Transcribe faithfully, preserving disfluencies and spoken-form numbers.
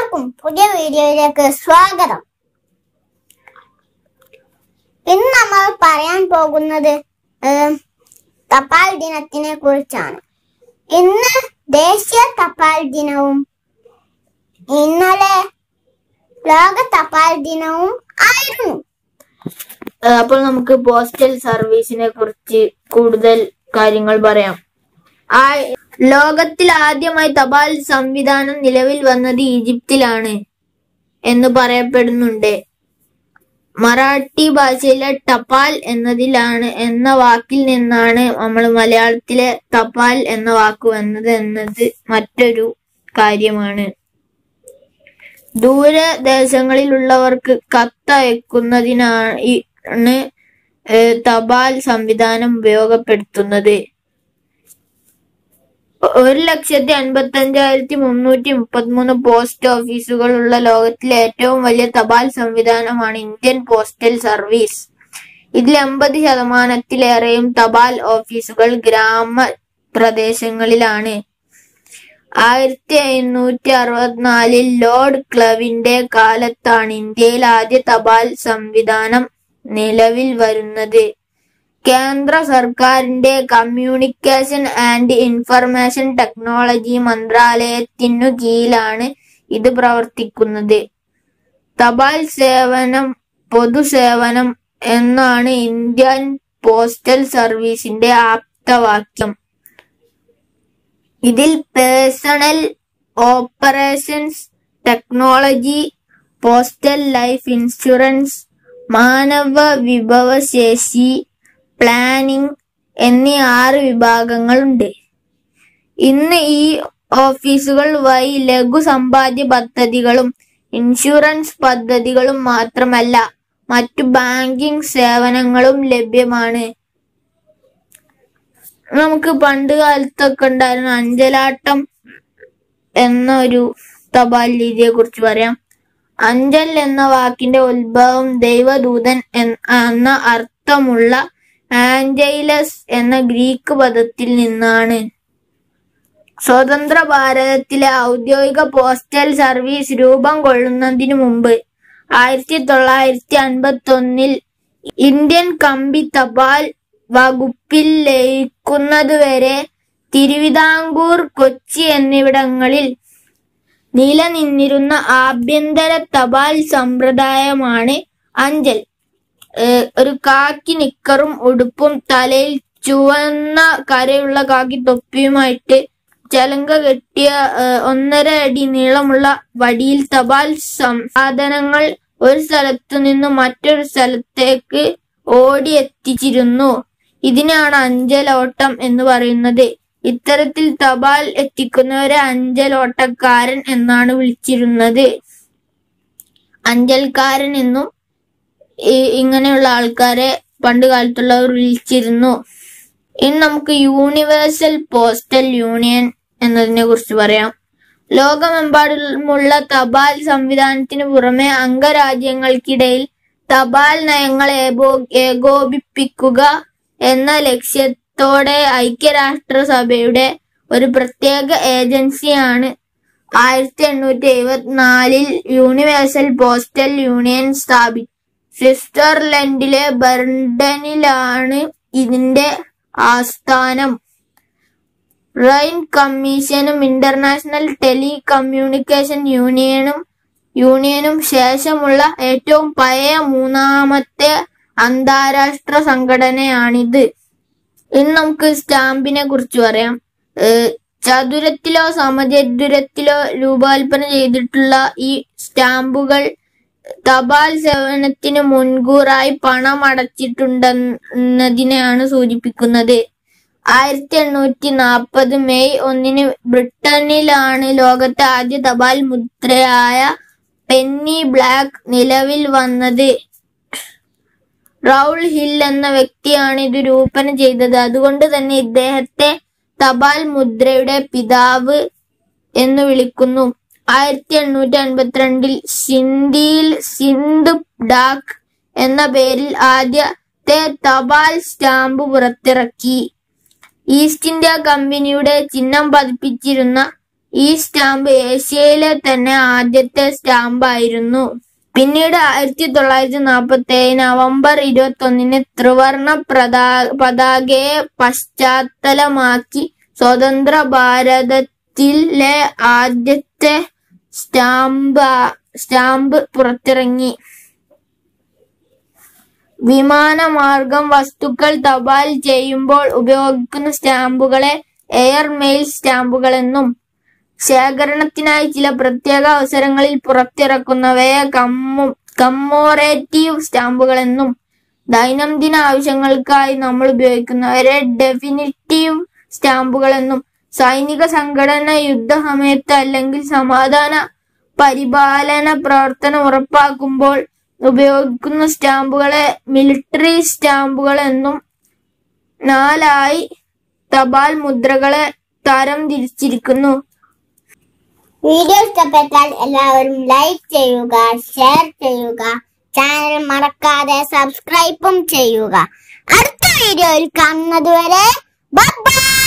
എല്ലാവർക്കും പുതിയ വീഡിയോയിലേക്ക് സ്വാഗതം. ഇന്ന് നമ്മൾ പറയാൻ പോകുന്നത് തപാൽ ദിനത്തിനെ കുറിച്ചാണ്. ഇന്ന് ദേശീയ തപാൽ ദിനവും ഇന്നലെ ലോക തപാൽ ദിനവും ആയിരുന്നു. അപ്പോൾ നമുക്ക് പോസ്റ്റൽ സർവീസിനെ കുറിച്ച് കൂടുതൽ കാര്യങ്ങൾ പറയാം. ആ ലോകത്തിൽ ആദ്യമായി തപാൽ സംവിധാനം നിലവിൽ വന്നത് ഈജിപ്തിലാണ് എന്ന് പറയപ്പെടുന്നുണ്ട്. മറാഠി ഭാഷയിലെ ടപാൽ എന്നതിലാണ് എന്ന വാക്കിൽ നിന്നാണ് നമ്മൾ മലയാളത്തിലെ തപാൽ എന്ന വാക്ക് വന്നത് എന്നത് മറ്റൊരു കാര്യമാണ്. ദൂരദേശങ്ങളിലുള്ളവർക്ക് കത്തയക്കുന്നതിനാണ് തപാൽ സംവിധാനം ഉപയോഗപ്പെടുത്തുന്നത്. ഒരു ലക്ഷത്തി അൻപത്തി അഞ്ചായിരത്തി മുന്നൂറ്റി മുപ്പത്തി മൂന്ന് പോസ്റ്റ് ഓഫീസുകൾ ഉള്ള ലോകത്തിലെ ഏറ്റവും വലിയ തപാൽ സംവിധാനമാണ് ഇന്ത്യൻ പോസ്റ്റൽ സർവീസ്. ഇതിൽ എൺപത് ശതമാനത്തിലേറെയും തപാൽ ഓഫീസുകൾ ഗ്രാമപ്രദേശങ്ങളിലാണ്. ആയിരത്തി എണ്ണൂറ്റി അറുപത്തിനാലിൽ ലോർഡ് ക്ലവിന്റെ കാലത്താണ് ഇന്ത്യയിൽ ആദ്യ തപാൽ സംവിധാനം നിലവിൽ വരുന്നത്. കേന്ദ്ര സർക്കാരിന്റെ കമ്മ്യൂണിക്കേഷൻ ആൻഡ് ഇൻഫർമേഷൻ ടെക്നോളജി മന്ത്രാലയത്തിനു കീഴിലാണ് ഇത് പ്രവർത്തിക്കുന്നത്. തപാൽ സേവനം പൊതുസേവനം എന്നാണ് ഇന്ത്യൻ പോസ്റ്റൽ സർവീസിന്റെ ആപ്തവാക്യം. ഇതിൽ personal operations, technology, postal life insurance, മാനവ വിഭവശേഷി, പ്ലാനിംഗ് എന്നീ ആറ് വിഭാഗങ്ങളുണ്ട്. ഇന്ന് ഈ ഓഫീസുകൾ വഴി ലഘു സമ്പാദ്യ പദ്ധതികളും ഇൻഷുറൻസ് പദ്ധതികളും മാത്രമല്ല മറ്റു ബാങ്കിംഗ് സേവനങ്ങളും ലഭ്യമാണ്. നമുക്ക് പണ്ട് കാലത്തൊക്കെ ഉണ്ടായിരുന്ന അഞ്ചലാട്ടം എന്നൊരു തപാൽ രീതിയെ കുറിച്ച് പറയാം. അഞ്ചൽ എന്ന വാക്കിന്റെ ഉത്ഭവം ദൈവദൂതൻ എന്ന അർത്ഥമുള്ള ആഞ്ചൈലസ് എന്ന ഗ്രീക്ക് പദത്തിൽ നിന്നാണ്. സ്വതന്ത്ര ഭാരതത്തിലെ ഔദ്യോഗിക പോസ്റ്റൽ സർവീസ് രൂപം കൊള്ളുന്നതിനു മുമ്പ് ആയിരത്തി തൊള്ളായിരത്തി അൻപത്തി ഒന്നിൽ ഇന്ത്യൻ കമ്പി തപാൽ വകുപ്പിൽ ലയിക്കുന്നതുവരെ തിരുവിതാംകൂർ, കൊച്ചി എന്നിവിടങ്ങളിൽ നിലനിന്നിരുന്ന ആഭ്യന്തര തപാൽ സമ്പ്രദായമാണ് അഞ്ചൽ. ഒരു കാക്കി നിക്കറും ഉടുപ്പും തലയിൽ ചുവന്ന കരയുള്ള കാക്കി തൊപ്പിയുമായിട്ട് ചലങ്ക കെട്ടിയ ഒന്നര അടി നീളമുള്ള വടിയിൽ തപാൽ സാധനങ്ങൾ ഒരു സ്ഥലത്തു നിന്ന് മറ്റൊരു സ്ഥലത്തേക്ക് ഓടി എത്തിച്ചിരുന്നു. ഇതിനാണ് അഞ്ചലോട്ടം എന്ന് പറയുന്നത്. ഇത്തരത്തിൽ തപാൽ എത്തിക്കുന്നവരെ അഞ്ചലോട്ടക്കാരൻ എന്നാണ് വിളിച്ചിരുന്നത്. അഞ്ചൽക്കാരൻ എന്നും ഇങ്ങനെയുള്ള ആൾക്കാരെ പണ്ട് കാലത്തുള്ളവർ വിളിച്ചിരുന്നു. ഇനി നമുക്ക് യൂണിവേഴ്സൽ പോസ്റ്റൽ യൂണിയൻ എന്നതിനെ കുറിച്ച് പറയാം. ലോകമെമ്പാടുമുള്ള തപാൽ സംവിധാനത്തിന് പുറമെ അംഗരാജ്യങ്ങൾക്കിടയിൽ തപാൽ നയങ്ങൾ ഏകോപിപ്പിക്കുക എന്ന ലക്ഷ്യത്തോടെ ഐക്യരാഷ്ട്രസഭയുടെ ഒരു പ്രത്യേക ഏജൻസിയാണ് ആയിരത്തി എണ്ണൂറ്റി എഴുപത്തിനാലിൽ യൂണിവേഴ്സൽ പോസ്റ്റൽ യൂണിയൻ സ്ഥാപിച്ചത്. സ്വിറ്റ്സർലൻഡിലെ ബെർണിലാണ് ഇതിന്റെ ആസ്ഥാനം. റൈൻ കമ്മീഷനും ഇന്റർനാഷണൽ ടെലി കമ്മ്യൂണിക്കേഷൻ യൂണിയനും യൂണിയനും ശേഷമുള്ള ഏറ്റവും പഴയ മൂന്നാമത്തെ അന്താരാഷ്ട്ര സംഘടനയാണിത്. ഇനി നമുക്ക് സ്റ്റാമ്പിനെ കുറിച്ച് പറയാം. ചതുരത്തിലോ സമചതുരത്തിലോ രൂപകൽപ്പന ചെയ്തിട്ടുള്ള ഈ സ്റ്റാമ്പുകൾ തപാൽ സേവനത്തിന് മുൻകൂറായി പണം അടച്ചിട്ടുണ്ടെന്നതിനെയാണ് സൂചിപ്പിക്കുന്നത്. ആയിരത്തി എണ്ണൂറ്റി നാൽപ്പത് മെയ് ഒന്നിന് ബ്രിട്ടനിലാണ് ലോകത്തെ ആദ്യ തപാൽ മുദ്രയായ പെന്നി ബ്ലാക്ക് നിലവിൽ വന്നത്. റൗൾ ഹിൽ എന്ന വ്യക്തിയാണ് ഇത് രൂപന ചെയ്തത്. അതുകൊണ്ട് തന്നെ ഇദ്ദേഹത്തെ തപാൽ മുദ്രയുടെ പിതാവ് എന്ന് വിളിക്കുന്നു. ആയിരത്തി എണ്ണൂറ്റി അൻപത്തിരണ്ടിൽ സിന്ധിയിൽ സിന്ധ് ഡാക്ക് എന്ന പേരിൽ ആദ്യത്തെ തപാൽ സ്റ്റാമ്പ് പുറത്തിറക്കി. ഈസ്റ്റ് ഇന്ത്യ കമ്പനിയുടെ ചിഹ്നം പതിപ്പിച്ചിരുന്ന ഈ സ്റ്റാമ്പ് ഏഷ്യയിലെ തന്നെ ആദ്യത്തെ സ്റ്റാമ്പായിരുന്നു. പിന്നീട് ആയിരത്തി തൊള്ളായിരത്തി നാൽപ്പത്തി ഏഴ് നവംബർ ഇരുപത്തി ഒന്നിന് ത്രിവർണ പ്രതാ പതാകയെ പശ്ചാത്തലമാക്കി സ്വതന്ത്ര ഭാരതത്തിലെ ആദ്യത്തെ സ്റ്റാമ്പ് സ്റ്റാമ്പ് പുറത്തിറങ്ങി. വിമാനമാർഗം വസ്തുക്കൾ തപാൽ ചെയ്യുമ്പോൾ ഉപയോഗിക്കുന്ന സ്റ്റാമ്പുകളെ എയർ മെയിൽ സ്റ്റാമ്പുകളെന്നും ശേഖരണത്തിനായി ചില പ്രത്യേക അവസരങ്ങളിൽ പുറത്തിറക്കുന്നവയെ കമ്മു കമ്മോറേറ്റീവ് സ്റ്റാമ്പുകളെന്നും ദൈനംദിന ആവശ്യങ്ങൾക്കായി നമ്മൾ ഉപയോഗിക്കുന്നവരെ ഡെഫിനിറ്റീവ് സ്റ്റാമ്പുകളെന്നും സൈനിക സംഘടന യുദ്ധസമയത്ത് അല്ലെങ്കിൽ സമാധാന പരിപാലന പ്രവർത്തനം ഉറപ്പാക്കുമ്പോൾ ഉപയോഗിക്കുന്ന സ്റ്റാമ്പുകളെ മിലിറ്ററി സ്റ്റാമ്പുകൾ എന്നും നാലായി തപാൽ മുദ്രകളെ തരം തിരിച്ചിരിക്കുന്നു. വീഡിയോ ഇഷ്ടപ്പെട്ടാൽ എല്ലാവരും ലൈക്ക് ചെയ്യുക, ഷെയർ ചെയ്യുക, ചാനൽ മറക്കാതെ സബ്സ്ക്രൈബും ചെയ്യുക. അടുത്ത വീഡിയോയിൽ കാണുന്നതുവരെ ബൈ ബൈ.